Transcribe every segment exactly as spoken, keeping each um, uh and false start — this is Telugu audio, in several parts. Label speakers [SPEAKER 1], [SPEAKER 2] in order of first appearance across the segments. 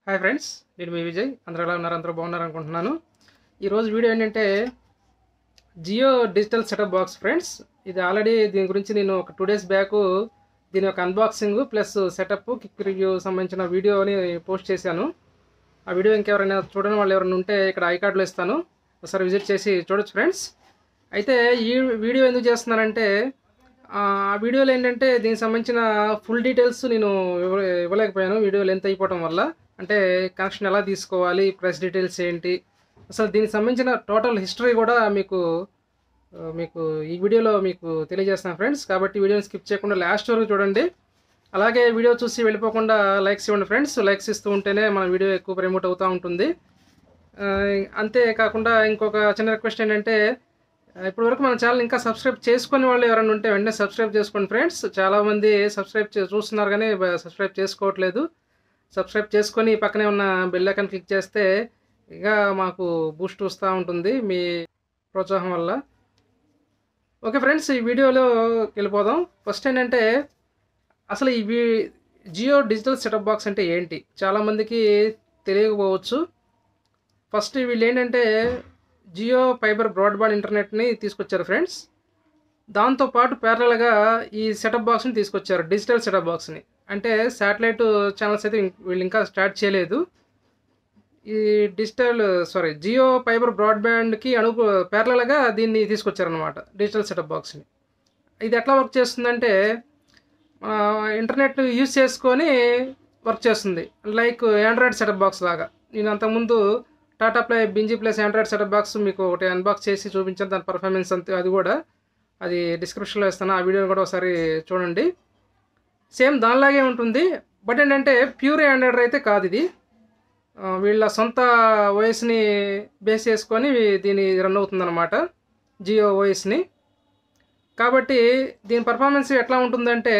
[SPEAKER 1] హాయ్ ఫ్రెండ్స్, నేను మీ విజయ్. అందరూ ఎలా ఉన్నారు? అందరూ బాగున్నారు అనుకుంటున్నాను. ఈరోజు వీడియో ఏంటంటే Jio digital setup box friends. ఇది ఆల్రెడీ దీని గురించి నేను ఒక టూ డేస్ బ్యాక్ దీని యొక్క అన్బాక్సింగ్ ప్లస్ సెటప్ కిక్ రివ్యూ సంబంధించిన వీడియోని పోస్ట్ చేశాను. ఆ వీడియో ఇంకెవరైనా చూడని వాళ్ళు ఎవరైనా ఉంటే ఇక్కడ ఐ కార్డులో ఇస్తాను, ఒకసారి విజిట్ చేసి చూడొచ్చు ఫ్రెండ్స్. అయితే ఈ వీడియో ఎందుకు చేస్తున్నానంటే ఆ వీడియోలో ఏంటంటే దీనికి సంబంధించిన ఫుల్ డీటెయిల్స్ నేను ఇవ్వ ఇవ్వలేకపోయాను వీడియో లెంత్ అయిపోవడం వల్ల. అంటే కనెక్షన్ ఎలా తీసుకోవాలి, ప్రైస్ డీటెయిల్స్ ఏంటి, అసలు దీనికి సంబంధించిన టోటల్ హిస్టరీ కూడా మీకు మీకు ఈ వీడియోలో మీకు తెలియజేస్తాను ఫ్రెండ్స్. కాబట్టి వీడియోని స్కిప్ చేయకుండా లాస్ట్ వరకు చూడండి. అలాగే వీడియో చూసి వెళ్ళిపోకుండా లైక్స్ ఇవ్వండి ఫ్రెండ్స్. లైక్స్ ఇస్తూ ఉంటేనే మన వీడియో ఎక్కువ ప్రమోట్ అవుతూ ఉంటుంది. అంతేకాకుండా ఇంకొక చిన్న రిక్వెస్ట్ ఏంటంటే ఇప్పటివరకు మన ఛానల్ ఇంకా సబ్స్క్రైబ్ చేసుకునే వాళ్ళు ఎవరైనా ఉంటే వెంటనే సబ్స్క్రైబ్ చేసుకోండి ఫ్రెండ్స్. చాలామంది సబ్స్క్రైబ్ చూస్తున్నారు కానీ సబ్స్క్రైబ్ చేసుకోవట్లేదు. సబ్స్క్రైబ్ చేసుకొని పక్కనే ఉన్న బెల్ ఐకాన్ క్లిక్ చేస్తే ఇక మాకు బూస్ట్ వస్తూ ఉంటుంది మీ ప్రోత్సాహం వల్ల. ఓకే ఫ్రెండ్స్, ఈ వీడియోలో వెళ్ళిపోదాం. ఫస్ట్ ఏంటంటే అసలు ఈ జియో డిజిటల్ సెటప్ బాక్స్ అంటే ఏంటి చాలామందికి తెలియకపోవచ్చు. ఫస్ట్ వీళ్ళు ఏంటంటే జియో ఫైబర్ బ్రాడ్బ్యాండ్ ఇంటర్నెట్ని తీసుకొచ్చారు ఫ్రెండ్స్. దాంతోపాటు ప్యారలల్గా ఈ సెటప్ బాక్స్ని తీసుకొచ్చారు, డిజిటల్ సెటప్ బాక్స్ని. అంటే శాటిలైట్ ఛానల్స్ అయితే వీళ్ళు ఇంకా స్టార్ట్ చేయలేదు. ఈ డిజిటల్ సారీ జియో ఫైబర్ బ్రాడ్బ్యాండ్కి అణుగు ప్యారలల్గా దీన్ని తీసుకొచ్చారనమాట, డిజిటల్ సెటప్ బాక్స్ని. ఇది ఎట్లా వర్క్ చేస్తుందంటే ఇంటర్నెట్ యూజ్ చేసుకొని వర్క్ చేస్తుంది, లైక్ ఆండ్రాయిడ్ సెటప్ బాక్స్ లాగా. నేను అంతకుముందు Tata play binge plus Android setup box మీకు ఒకటి అన్బాక్స్ చేసి చూపించాను, దాని పర్ఫార్మెన్స్ అంతే. అది కూడా అది డిస్క్రిప్షన్లో ఇస్తాను, ఆ వీడియోని కూడా ఒకసారి చూడండి. సేమ్ దానిలాగే ఉంటుంది. బట్ ఏంటంటే ప్యూర్ ఆండ్రాయిడ్ అయితే కాదు ఇది. వీళ్ళ సొంత ఓఎస్ని బేస్ చేసుకొని దీని రన్ అవుతుందన్నమాట, జియో ఓఎస్ని. కాబట్టి దీని పర్ఫార్మెన్స్ ఎట్లా ఉంటుందంటే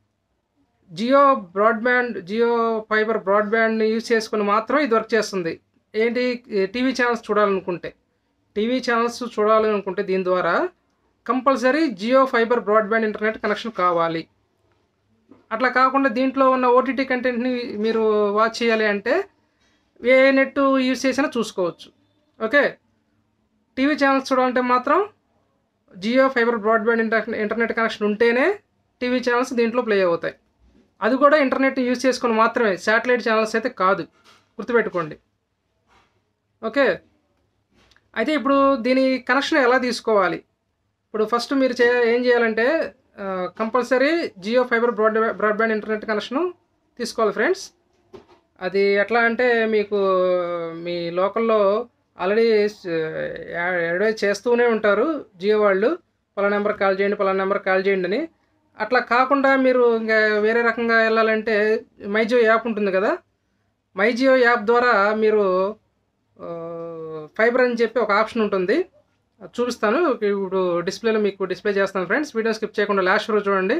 [SPEAKER 1] జియో బ్రాడ్బ్యాండ్ జియో ఫైబర్ బ్రాడ్బ్యాండ్ని యూజ్ చేసుకొని మాత్రం ఇది వర్క్ చేస్తుంది. ఏంటి, టీవీ ఛానల్స్ చూడాలనుకుంటే టీవీ ఛానల్స్ చూడాలనుకుంటే దీని ద్వారా compulsory Jio fiber broadband internet connection కావాలి. అట్లా కాకుండా దీంట్లో ఉన్న ఓటీటీ కంటెంట్ని మీరు వాచ్ చేయాలి అంటే ఏ నెట్ యూజ్ చేసినా చూసుకోవచ్చు. ఓకే, టీవీ ఛానల్స్ చూడాలంటే మాత్రం Jio fiber broadband internet connection ఉంటేనే టీవీ ఛానల్స్ దీంట్లో ప్లే అవుతాయి. అది కూడా ఇంటర్నెట్ యూజ్ చేసుకొని మాత్రమే, శాటిలైట్ ఛానల్స్ అయితే కాదు, గుర్తుపెట్టుకోండి. ఓకే, అయితే ఇప్పుడు దీని కనెక్షన్ ఎలా తీసుకోవాలి? ఇప్పుడు ఫస్ట్ మీరు చే ఏం చేయాలంటే compulsory Jio fiber broad broadband internet connection తీసుకోవాలి ఫ్రెండ్స్. అది ఎట్లా అంటే మీకు మీ లోకల్లో ఆల్రెడీ అడ్వైజ్ చేస్తూనే ఉంటారు జియో వాళ్ళు, పలానా నెంబర్ కాల్ చేయండి పలానా నెంబర్ కాల్ చేయండి అని. అట్లా కాకుండా మీరు ఇంకా వేరే రకంగా వెళ్ళాలంటే మై జియో యాప్ ఉంటుంది కదా, మై జియో యాప్ ద్వారా మీరు ఫైబర్ అని చెప్పి ఒక ఆప్షన్ ఉంటుంది, చూపిస్తాను ఇప్పుడు డిస్ప్లేలో మీకు డిస్ప్లే చేస్తాను ఫ్రెండ్స్. వీడియో స్కిప్ చేయకుండా లాస్ట్ వరకు చూడండి.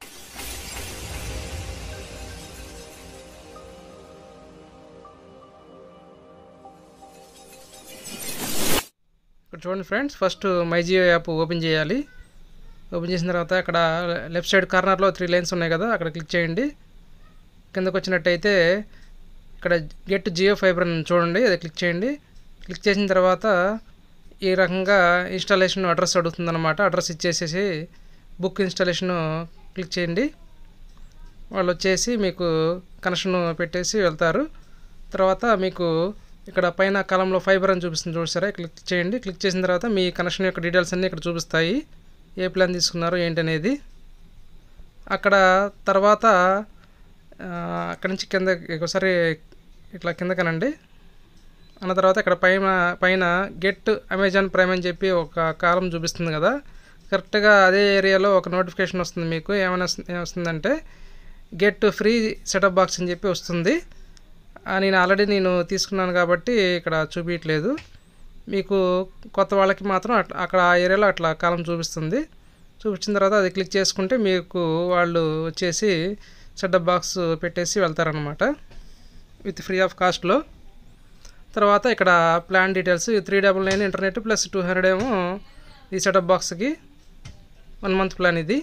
[SPEAKER 1] ఇక్కడ చూడండి friends, first my Jio app open చేయాలి. ఓపెన్ చేసిన తర్వాత అక్కడ లెఫ్ట్ సైడ్ కార్నర్లో త్రీ లైన్స్ ఉన్నాయి కదా, అక్కడ క్లిక్ చేయండి. కిందకు వచ్చినట్టయితే ఇక్కడ గెట్ జియో ఫైబర్ అని చూడండి, అది క్లిక్ చేయండి. క్లిక్ చేసిన తర్వాత ఈ రకంగా ఇన్స్టాలేషన్ అడ్రస్ అడుగుతుందన్నమాట. అడ్రస్ ఇచ్చేసేసి బుక్ ఇన్స్టాలేషన్ క్లిక్ చేయండి. వాళ్ళు వచ్చేసి మీకు కనెక్షన్ పెట్టేసి వెళ్తారు. తర్వాత మీకు ఇక్కడ పైన కాలంలో ఫైబర్ అని చూపిస్తుంది చూసారా, క్లిక్ చేయండి. క్లిక్ చేసిన తర్వాత మీ కనెక్షన్ యొక్క డీటెయిల్స్ అన్నీ ఇక్కడ చూపిస్తాయి, ఏ ప్లాన్ తీసుకున్నారో ఏంటి అనేది. అక్కడ తర్వాత అక్కడి నుంచి కింద ఒకసారి ఇట్లా కిందకనండి అన్న తర్వాత ఇక్కడ పైన పైన గెట్ అమెజాన్ ప్రైమ్ అని చెప్పి ఒక కాలం చూపిస్తుంది కదా, కరెక్ట్గా అదే ఏరియాలో ఒక నోటిఫికేషన్ వస్తుంది మీకు. ఏమైనా ఏమొస్తుందంటే గెట్ ఫ్రీ సెటప్ బాక్స్ అని చెప్పి వస్తుంది. నేను ఆల్రెడీ నేను తీసుకున్నాను కాబట్టి ఇక్కడ చూపించట్లేదు. మీకు కొత్త వాళ్ళకి మాత్రం అక్కడ ఆ ఏరియాలో అట్లా కాలం చూపిస్తుంది. చూపించిన తర్వాత అది క్లిక్ చేసుకుంటే మీకు వాళ్ళు వచ్చేసి సెటప్ బాక్స్ పెట్టేసి వెళ్తారనమాట విత్ ఫ్రీ ఆఫ్ కాస్ట్లో. తర్వాత ఇక్కడ plan details three double nine internet plus two hundred ఏమో ఈ సెటప్ బాక్స్కి వన్ మంత్ ప్లాన్ ఇది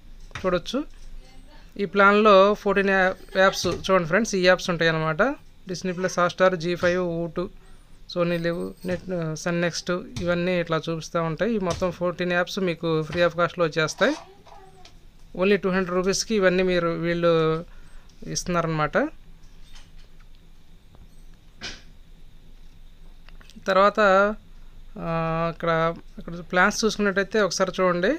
[SPEAKER 1] చూడొచ్చు. ఈ ప్లాన్లో ఫోర్టీన్ యాప్స్ చూడండి ఫ్రెండ్స్, ఈ యాప్స్ ఉంటాయి అన్నమాట Disney plus, Hotstar, Zee five, Voot, Sony LIV, net, Sun next ఇవన్నీ ఇట్లా చూపిస్తూ ఉంటాయి. ఈ మొత్తం ఫోర్టీన్ యాప్స్ మీకు ఫ్రీ ఆఫ్ కాస్ట్లో వచ్చేస్తాయి. ఓన్లీ టూ హండ్రెడ్ రూపీస్కి ఇవన్నీ మీరు వీళ్ళు ఇస్తున్నారనమాట. తర్వాత ఇక్కడ ఇక్కడ ప్లాన్స్ చూసుకున్నట్టయితే ఒకసారి చూడండి.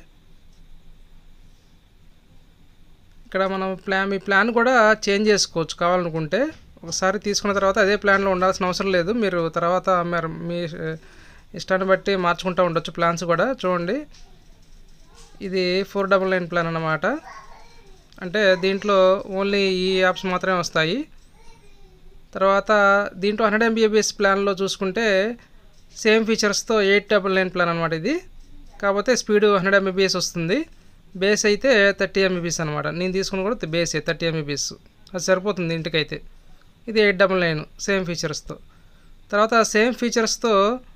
[SPEAKER 1] ఇక్కడ మనం ప్లాన్ మీ ప్లాన్ కూడా చేంజ్ చేసుకోవచ్చు కావాలనుకుంటే. ఒకసారి తీసుకున్న తర్వాత అదే ప్లాన్లో ఉండాల్సిన అవసరం లేదు. మీరు తర్వాత మీరు మీ ఇష్టాన్ని బట్టి మార్చుకుంటూ ఉండొచ్చు ప్లాన్స్ కూడా. చూడండి, ఇది ఫోర్ డబల్ నైన్ ప్లాన్ అన్నమాట. అంటే దీంట్లో ఓన్లీ ఈ యాప్స్ మాత్రమే వస్తాయి. తర్వాత దీంట్లో హండ్రెడ్ ఎంబీబీఎస్ ప్లాన్లో చూసుకుంటే సేమ్ ఫీచర్స్తో ఎయిట్ డబల్ నైన్ ప్లాన్ అనమాట ఇది. కాకపోతే స్పీడ్ హండ్రెడ్ ఎంబీబీఎస్ వస్తుంది. బేస్ అయితే థర్టీ ఎంబీబీఎస్ అనమాట. నేను తీసుకుని కూడా బేస్ థర్టీ ఎంబీబీఎస్, అది సరిపోతుంది ఇంటికైతే. ఇది ఎయిట్ డబల్ నైన్ సేమ్ ఫీచర్స్తో. తర్వాత సేమ్ ఫీచర్స్తో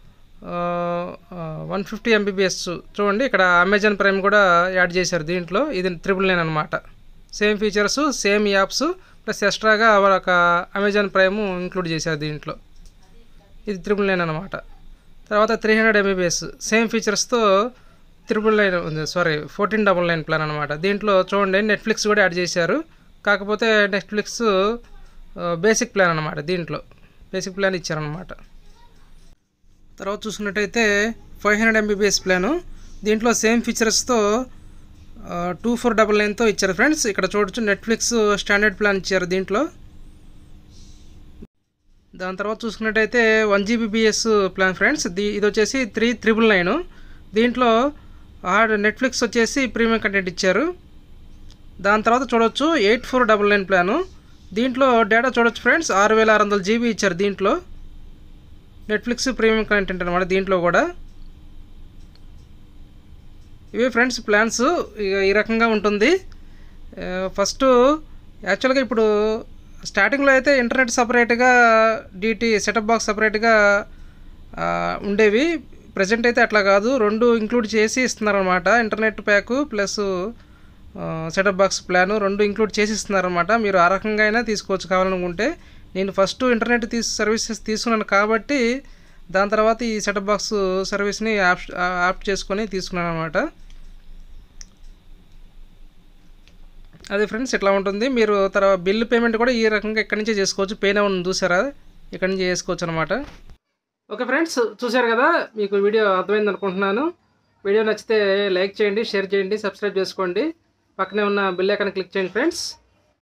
[SPEAKER 1] వన్ ఫిఫ్టీ ఎంబీబీఎస్ చూడండి. ఇక్కడ అమెజాన్ ప్రైమ్ కూడా యాడ్ చేశారు దీంట్లో. ఇది త్రిబుల్ నైన్ అనమాట. Same features, same apps plus ఎక్స్ట్రాగా ఒక అమెజాన్ ప్రైమ్ ఇంక్లూడ్ చేశారు దీంట్లో. ఇది త్రిబుల్ నైన్ అనమాట. తర్వాత త్రీ హండ్రెడ్ ఎంబీబీఎస్ సేమ్ ఫీచర్స్తో త్రిబుల్ నైన్ ఉంది, sorry fourteen double nine plan అనమాట. దీంట్లో చూడండి నెట్ఫ్లిక్స్ కూడా యాడ్ చేశారు. కాకపోతే నెట్ఫ్లిక్స్ బేసిక్ ప్లాన్ అనమాట. దీంట్లో బేసిక్ ప్లాన్ ఇచ్చారనమాట. తర్వాత చూసుకున్నట్టయితే ఫైవ్ హండ్రెడ్ ఎంబీబీఎస్ ప్లాను. దీంట్లో సేమ్ ఫీచర్స్తో టూ ఫోర్ డబల్ నైన్తో ఇచ్చారు ఫ్రెండ్స్. ఇక్కడ చూడొచ్చు నెట్ఫ్లిక్స్ స్టాండర్డ్ ప్లాన్ ఇచ్చారు దీంట్లో. దాని తర్వాత చూసుకున్నట్టయితే వన్ జీబీబీఎస్ ప్లాన్ ఫ్రెండ్స్. దీ ఇది వచ్చేసి త్రీ త్రిబుల్ నైన్. దీంట్లో నెట్ఫ్లిక్స్ వచ్చేసి ప్రీమియం కంటెంట్ ఇచ్చారు. దాని తర్వాత చూడొచ్చు eight four double nine plan. దీంట్లో డేటా చూడొచ్చు ఫ్రెండ్స్, ఆరు వేల ఆరు వందల జీబీ ఇచ్చారు దీంట్లో. నెట్ఫ్లిక్స్ ప్రీమియం కంటెంట్ అనమాట దీంట్లో కూడా. ఇవే ఫ్రెండ్స్ ప్లాన్స్. ఈ రకంగా ఉంటుంది. ఫస్ట్ యాక్చువల్గా ఇప్పుడు స్టార్టింగ్లో అయితే ఇంటర్నెట్ సపరేట్గా, డిటి సెటప్ బాక్స్ సపరేట్గా ఉండేవి. ప్రజెంట్ అయితే అట్లా కాదు, రెండు ఇంక్లూడ్ చేసి ఇస్తున్నారనమాట. Internet pack plus setup box plan రెండు ఇంక్లూడ్ చేసి ఇస్తున్నారనమాట. మీరు ఆ రకంగా అయినా తీసుకోవచ్చు కావాలనుకుంటే. నేను ఫస్ట్ ఇంటర్నెట్ తీసు సర్వీసెస్ తీసుకున్నాను కాబట్టి దాని తర్వాత ఈ సెటప్ బాక్స్ సర్వీస్ని యాప్ యాప్ చేసుకొని తీసుకున్నాను అనమాట. అదే ఫ్రెండ్స్ ఇట్లా ఉంటుంది. మీరు తర్వాత బిల్ పేమెంట్ కూడా ఈ రకంగా ఇక్కడి నుంచే చేసుకోవచ్చు. పే నౌ చూసారా, ఇక్కడి నుంచి చేసుకోవచ్చు అనమాట. ఓకే ఫ్రెండ్స్, చూశారు కదా, మీకు వీడియో అర్థమైంది అనుకుంటున్నాను. వీడియో నచ్చితే లైక్ చేయండి, షేర్ చేయండి, సబ్స్క్రైబ్ చేసుకోండి. పక్కనే ఉన్న బెల్ ఐకాన్ క్లిక్ చేయండి ఫ్రెండ్స్.